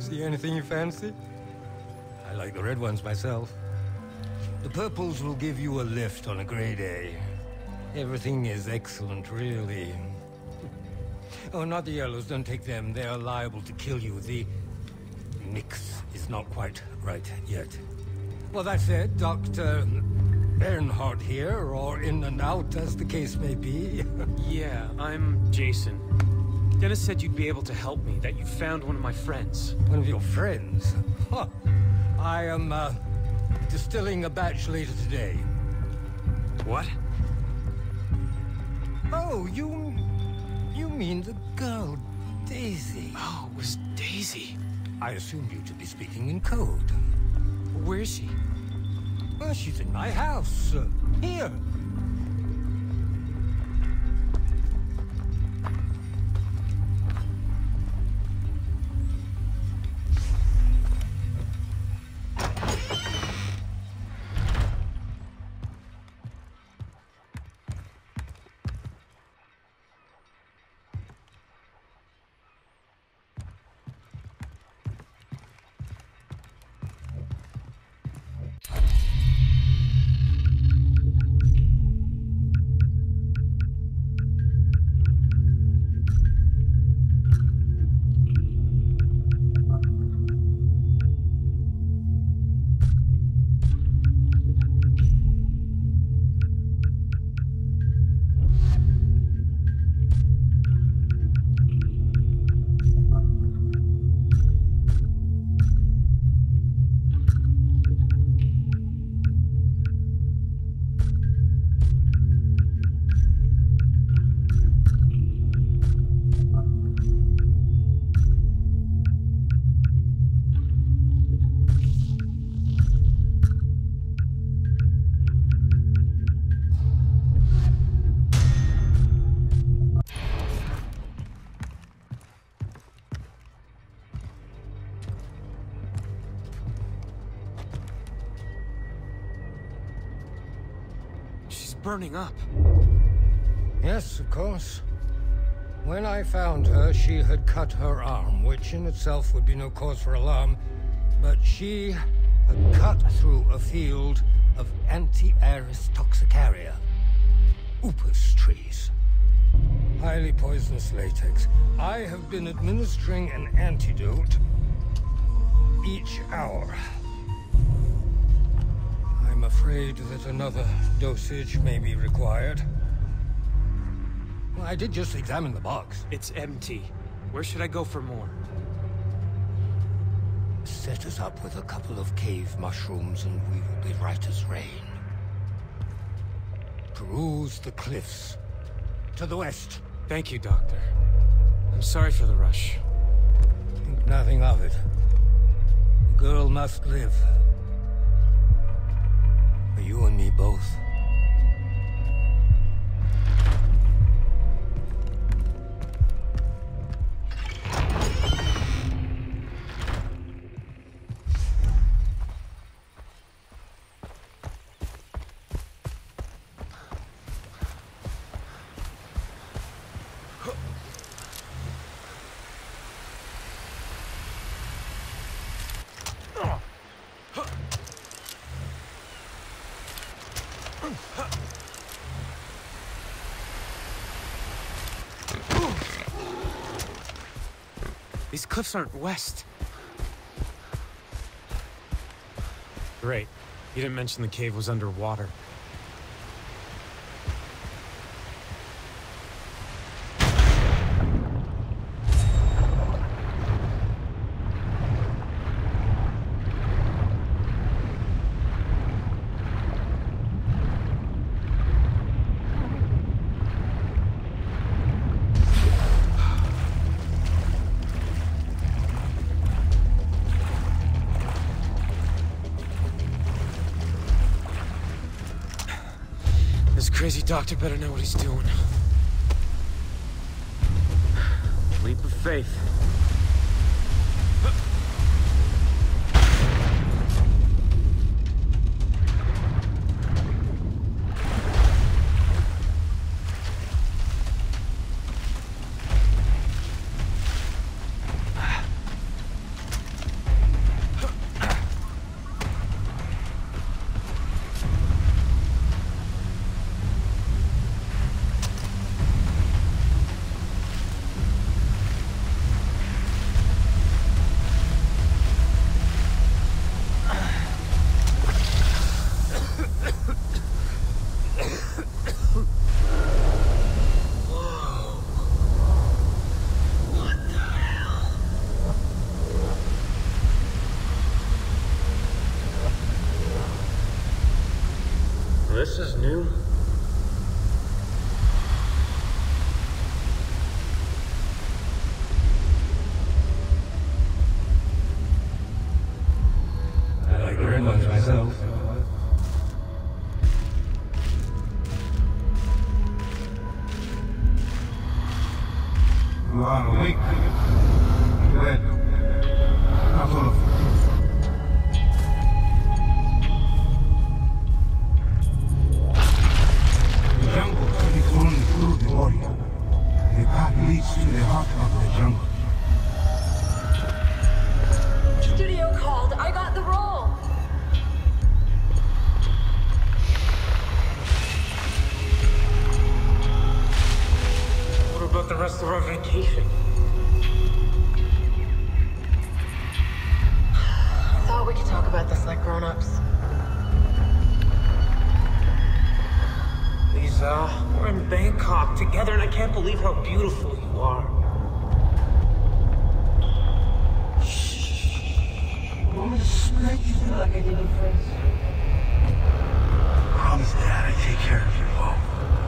See anything you fancy? I like the red ones myself. The purples will give you a lift on a grade A. Everything is excellent, really. Oh, not the yellows. Don't take them. They are liable to kill you. The mix is not quite right yet. Well, that said, Dr. Bernhardt here, or in and out, as the case may be. Yeah, I'm Jason. Dennis said you'd be able to help me, that you found one of my friends. One of your friends? Huh. I am, distilling a batch later today. What? Oh, you mean the girl, Daisy. Oh, it was Daisy. I assumed you to be speaking in code. Where is she? Well, she's in my house. Here. Burning up. Yes, of course. When I found her, she had cut her arm, which in itself would be no cause for alarm, but she had cut through a field of anti-aris toxicaria, Upas trees. Highly poisonous latex. I have been administering an antidote each hour. I'm afraid that another dosage may be required. Well, I did just examine the box. It's empty. Where should I go for more? Set us up with a couple of cave mushrooms and we will be right as rain. Peruse the cliffs. To the west. Thank you, Doctor. I'm sorry for the rush. Think nothing of it. The girl must live. For you and me both. These cliffs aren't west. Great. You didn't mention the cave was underwater. Crazy doctor better know what he's doing. Leap of faith. this is new. I like red ones myself. You are awake. Red. Not all of you. The jungle speaks only through the warrior. The path leads to the heart of the jungle. Studio called. I got the role. What about the rest of our vacation? I thought we could talk about this like grown-ups. Lisa, we're in Bangkok together and I can't believe how beautiful you are. Want me to smack you like I did in France? Promise Dad I take care of you both.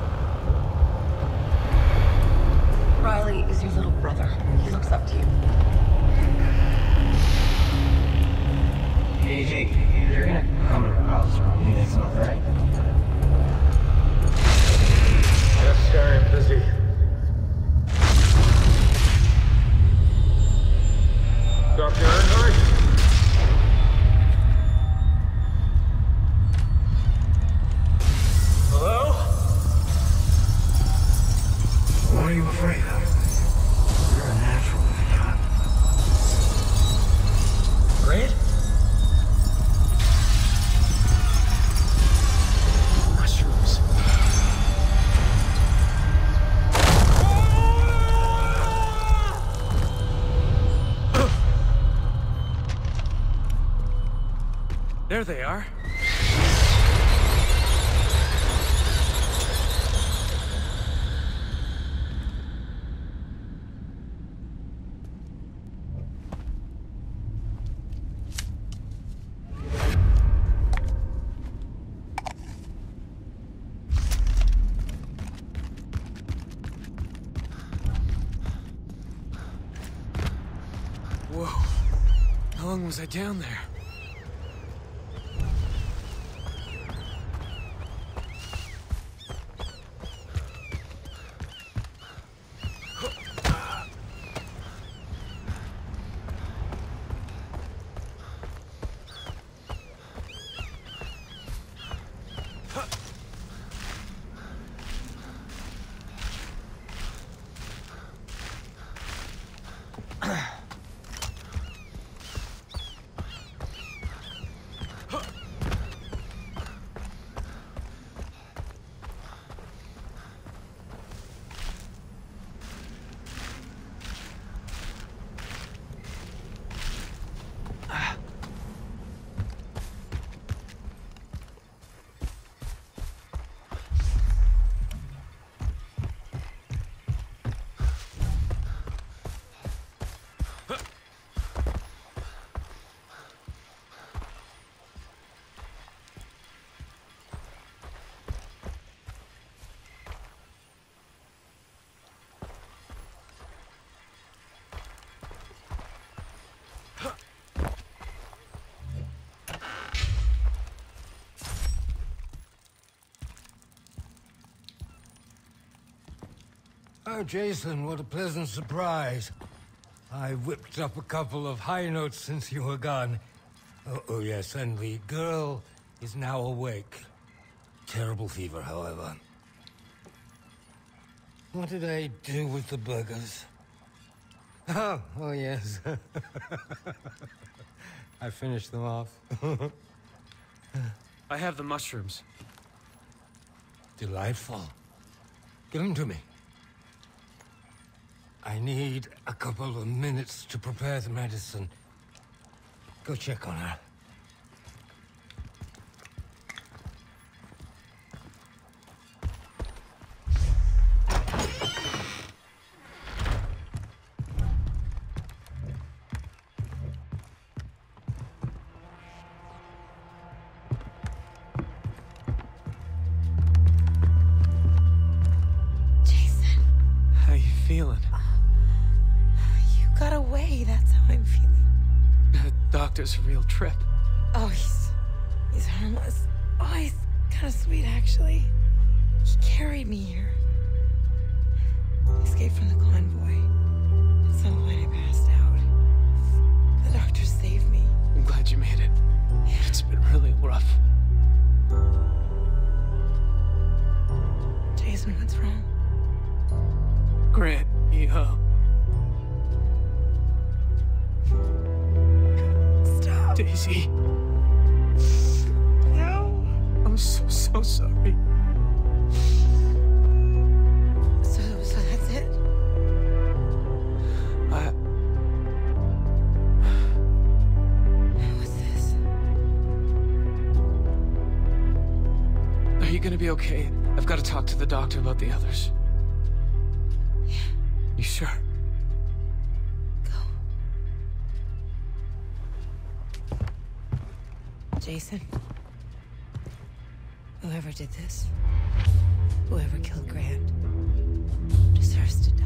Riley is your little brother. He looks up to you. Hey, you're gonna come to our house around me next month, right? Yes, sir, I'm busy. Dr. Earnhardt? Hello? What are you afraid of? You're a natural, my God. Great? Mushrooms. There they are. Whoa. How long was I down there? Oh, Jason, what a pleasant surprise. I whipped up a couple of high notes since you were gone. Oh, yes, and the girl is now awake. Terrible fever, however. What did I do with the burgers? Oh, yes. I finished them off. I have the mushrooms. Delightful. Give them to me. I need a couple of minutes to prepare the medicine. Go check on her. doctor's a real trip. Oh, he's harmless. Oh, he's kind of sweet, actually. He carried me here. I escaped from the convoy. At some point, I passed out. The doctor saved me. I'm glad you made it. It's been really rough. Jason, what's wrong? Grant, Stop. Daisy. No. I'm so sorry. So that's it? What's this? Are you gonna be okay? I've got to talk to the doctor about the others. Yeah. You sure? Go. Jason. Whoever did this, whoever killed Grant, deserves to die.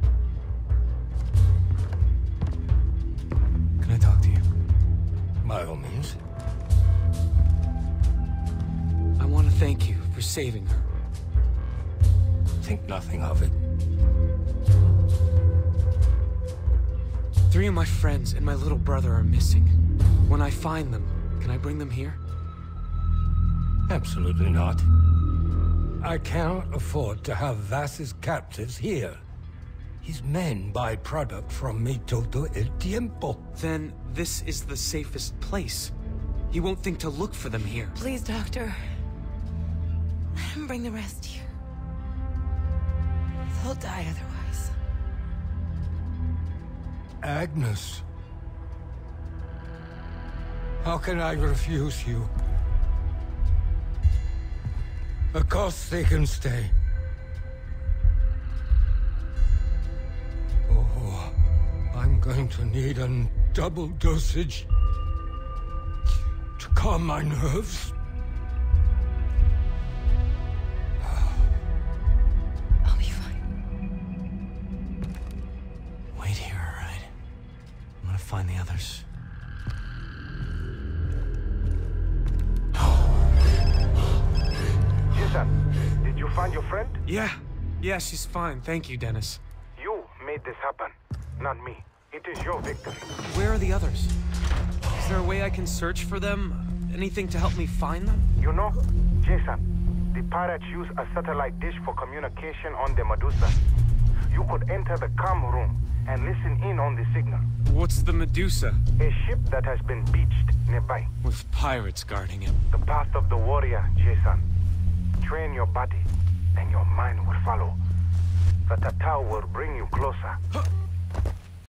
Can I talk to you? By all means. I want to thank you for saving her. Think nothing of it. 3 of my friends and my little brother are missing. When I find them, can I bring them here? Absolutely not. I cannot afford to have Vass's captives here. His men buy product from me todo el tiempo. Then this is the safest place. He won't think to look for them here. Please, Doctor. Let him bring the rest here. They'll die otherwise. Agnes. How can I refuse you? Of course they can stay. Oh, I'm going to need a double dosage to calm my nerves. I'll be fine. Wait here, all right? I'm gonna find the others. Jason, did you find your friend? Yeah, she's fine. Thank you, Dennis. You made this happen, not me. It is your victory. Where are the others? Is there a way I can search for them? Anything to help me find them? You know, Jason, the pirates use a satellite dish for communication on the Medusa. You could enter the comm room and listen in on the signal. What's the Medusa? A ship that has been beached nearby. With pirates guarding it. The path of the warrior, Jason. Train your body, and your mind will follow. The Tatao will bring you closer.